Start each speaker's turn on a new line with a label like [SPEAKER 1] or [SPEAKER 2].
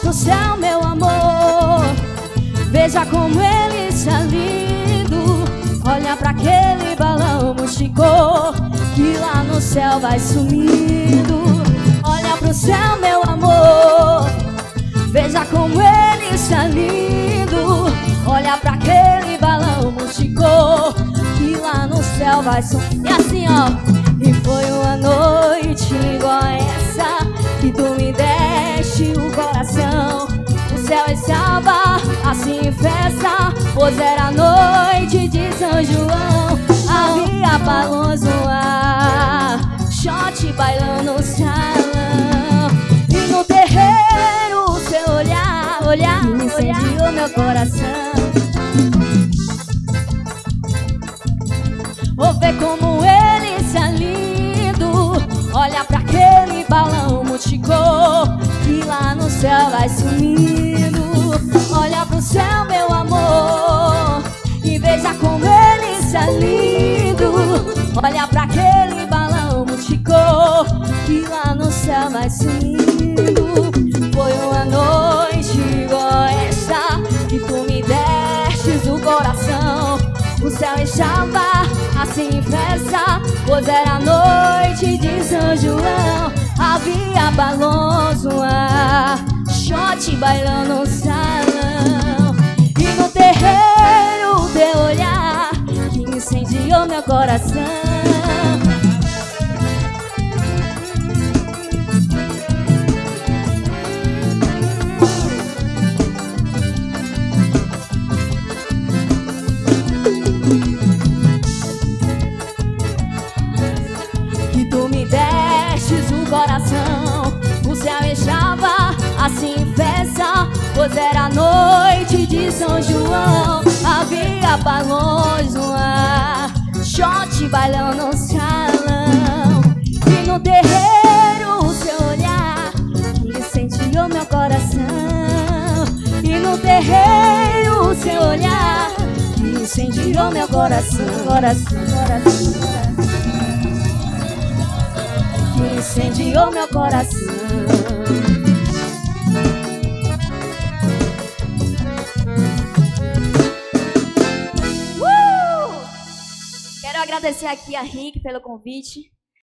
[SPEAKER 1] pro céu, meu amor, veja como ele está lindo. Olha pra aquele balão multicor que lá no céu vai sumindo. Olha pro céu, meu amor, veja como ele está lindo. Olha pra aquele balão multicor que lá no céu vai sumindo. E assim, ó. E foi uma noite igual a essa que tu me deste o coração. O céu estava assim em festa, pois era noite de São João. Havia balões no ar, shot bailando no salão. E no terreiro o seu olhar incendiou meu coração. Vou ver como ele está lindo. Olha pra aquele balão multicor que lá no céu vai sumindo. Olha pro céu, meu amor, e veja como ele está lindo. Olha pra aquele balão multicor que lá no céu vai sumindo. Foi uma noite igual a essa que tu me destes o coração. O céu estava assim em festa, pois era noite de São João. Havia balões no ar, shot bailando no salão. E no terreiro o teu olhar que incendiou meu coração. O céu estava assim em festa, pois era noite de São João. Havia balões no ar, shot bailando no salão. E no terreiro o seu olhar que incendiou meu coração. E no terreiro o seu olhar que incendiou meu coração. Que incendiou meu coração. Quero agradecer aqui a Rick pelo convite.